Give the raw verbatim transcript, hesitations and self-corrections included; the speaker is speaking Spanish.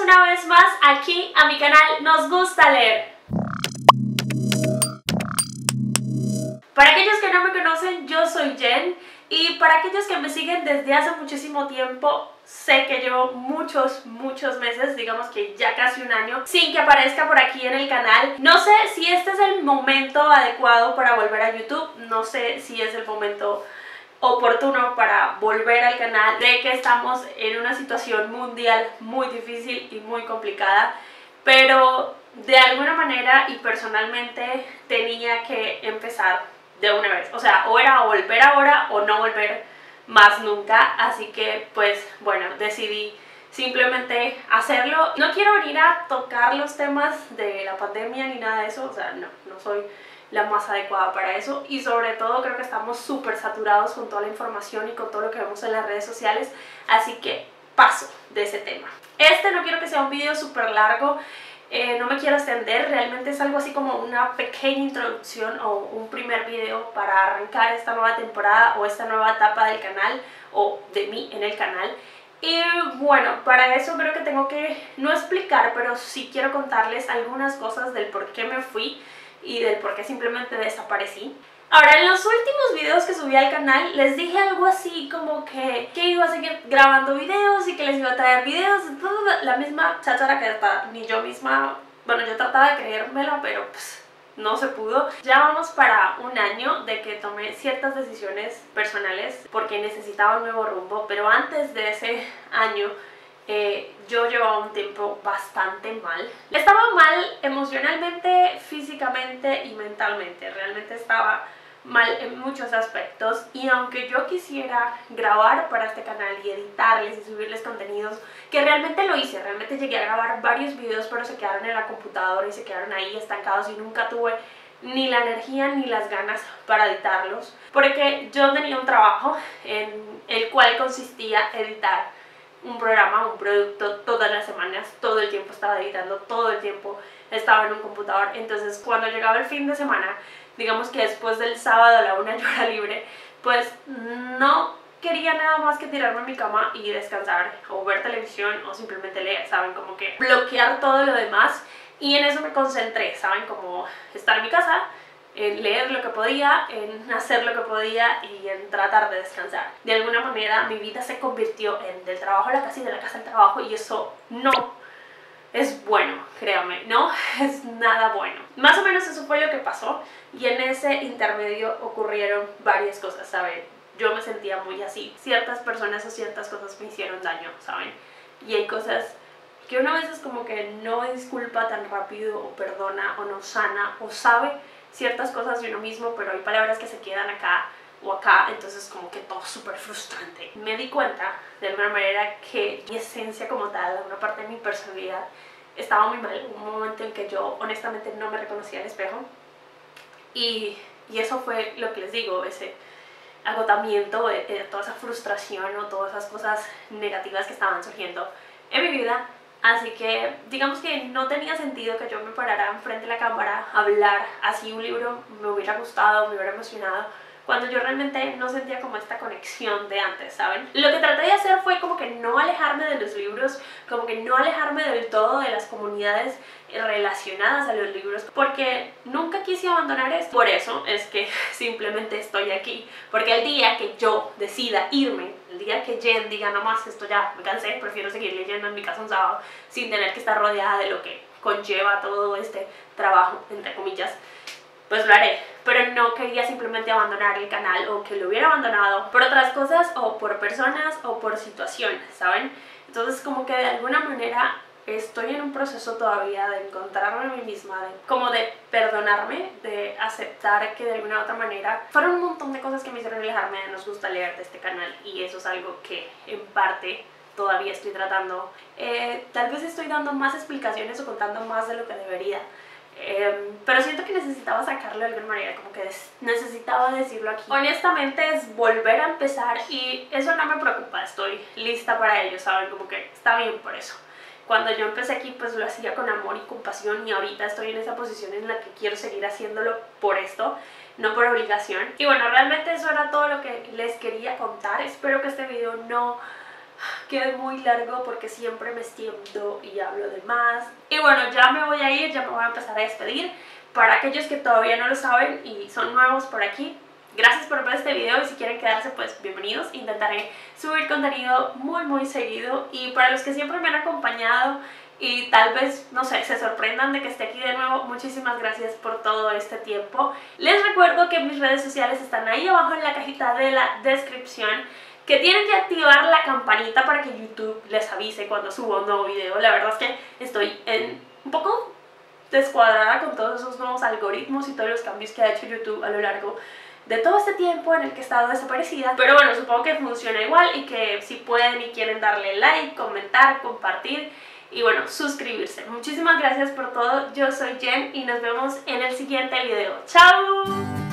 una vez más aquí a mi canal Nos Gusta Leer. Para aquellos que no me conocen, yo soy Jen, y para aquellos que me siguen desde hace muchísimo tiempo, sé que llevo muchos, muchos meses, digamos que ya casi un año, sin que aparezca por aquí en el canal. No sé si este es el momento adecuado para volver a YouTube, no sé si es el momento oportuno para volver al canal. Sé que estamos en una situación mundial muy difícil y muy complicada, pero de alguna manera y personalmente tenía que empezar de una vez. O sea, o era volver ahora o no volver más nunca. Así que pues bueno, decidí simplemente hacerlo. No quiero venir a tocar los temas de la pandemia ni nada de eso, o sea, no, no soy la más adecuada para eso, y sobre todo creo que estamos súper saturados con toda la información y con todo lo que vemos en las redes sociales, así que paso de ese tema. Este no quiero que sea un video súper largo, eh, no me quiero extender, realmente es algo así como una pequeña introducción o un primer video para arrancar esta nueva temporada o esta nueva etapa del canal o de mí en el canal. Y bueno, para eso creo que tengo que no explicar, pero sí quiero contarles algunas cosas del por qué me fui y del por qué simplemente desaparecí. Ahora, en los últimos videos que subí al canal les dije algo así como que, que iba a seguir grabando videos y que les iba a traer videos, toda la misma cháchara que hasta ni yo misma, bueno, yo trataba de creérmela, pero pues no se pudo. Ya vamos para un año de que tomé ciertas decisiones personales porque necesitaba un nuevo rumbo, pero antes de ese año Eh, yo llevaba un tiempo bastante mal. Estaba mal emocionalmente, físicamente y mentalmente. Realmente estaba mal en muchos aspectos, y aunque yo quisiera grabar para este canal y editarles y subirles contenidos, que realmente lo hice, realmente llegué a grabar varios videos, pero se quedaron en la computadora y se quedaron ahí estancados y nunca tuve ni la energía ni las ganas para editarlos, porque yo tenía un trabajo en el cual consistía editar un programa, un producto todas las semanas, todo el tiempo estaba editando, todo el tiempo estaba en un computador. Entonces cuando llegaba el fin de semana, digamos que después del sábado a la una yo era libre, pues no quería nada más que tirarme a mi cama y descansar o ver televisión o simplemente leer, ¿saben? Como que bloquear todo lo demás, y en eso me concentré, ¿saben? Como estar en mi casa, en leer lo que podía, en hacer lo que podía y en tratar de descansar. De alguna manera mi vida se convirtió en del trabajo a la casa y de la casa al trabajo, y eso no es bueno, créanme, no es nada bueno. Más o menos eso fue lo que pasó, y en ese intermedio ocurrieron varias cosas, ¿saben? Yo me sentía muy así. Ciertas personas o ciertas cosas me hicieron daño, ¿saben? Y hay cosas que una vez es como que no disculpa tan rápido o perdona o no sana o sabe ciertas cosas de uno mismo, pero hay palabras que se quedan acá o acá, entonces como que todo súper frustrante. Me di cuenta de alguna manera que mi esencia como tal, una parte de mi personalidad, estaba muy mal. Hubo un momento en que yo honestamente no me reconocía al espejo, y, y eso fue lo que les digo, ese agotamiento, de, de toda esa frustración o todas esas cosas negativas que estaban surgiendo en mi vida. Así que digamos que no tenía sentido que yo me parara enfrente de la cámara a hablar así un libro, me hubiera gustado, me hubiera emocionado, cuando yo realmente no sentía como esta conexión de antes, ¿saben? Lo que traté de hacer fue como que no alejarme de los libros, como que no alejarme del todo de las comunidades relacionadas a los libros, porque nunca quise abandonar esto. Por eso es que simplemente estoy aquí, porque el día que yo decida irme, el día que Jen diga no más, esto ya me cansé, prefiero seguir leyendo en mi casa un sábado sin tener que estar rodeada de lo que conlleva todo este trabajo, entre comillas, pues lo haré. Pero no quería simplemente abandonar el canal, o que lo hubiera abandonado por otras cosas o por personas o por situaciones, ¿saben? Entonces como que de alguna manera estoy en un proceso todavía de encontrarme a mí misma, de, como de perdonarme, de aceptar que de alguna u otra manera fueron un montón de cosas que me hicieron alejarme de Nos Gusta Leer, de este canal, y eso es algo que en parte todavía estoy tratando. Eh, tal vez estoy dando más explicaciones o contando más de lo que debería, Eh, pero siento que necesitaba sacarlo de alguna manera, como que necesitaba decirlo aquí. Honestamente es volver a empezar, y eso no me preocupa, estoy lista para ello, ¿saben? Como que está bien por eso. Cuando yo empecé aquí pues lo hacía con amor y compasión, y ahorita estoy en esa posición en la que quiero seguir haciéndolo por esto, no por obligación. Y bueno, realmente eso era todo lo que les quería contar. Espero que este video no quede muy largo porque siempre me extiendo y hablo de más. Y bueno, ya me voy a ir, ya me voy a empezar a despedir. Para aquellos que todavía no lo saben y son nuevos por aquí, gracias por ver este video y si quieren quedarse pues bienvenidos. Intentaré subir contenido muy muy seguido y para los que siempre me han acompañado y tal vez, no sé, se sorprendan de que esté aquí de nuevo, muchísimas gracias por todo este tiempo. Les recuerdo que mis redes sociales están ahí abajo en la cajita de la descripción, que tienen que activar la campanita para que YouTube les avise cuando subo un nuevo video. La verdad es que estoy en un poco descuadrada con todos esos nuevos algoritmos y todos los cambios que ha hecho YouTube a lo largo de todo este tiempo en el que he estado desaparecida. Pero bueno, supongo que funciona igual y que si pueden y quieren darle like, comentar, compartir y bueno, suscribirse. Muchísimas gracias por todo. Yo soy Jen y nos vemos en el siguiente video. ¡Chao!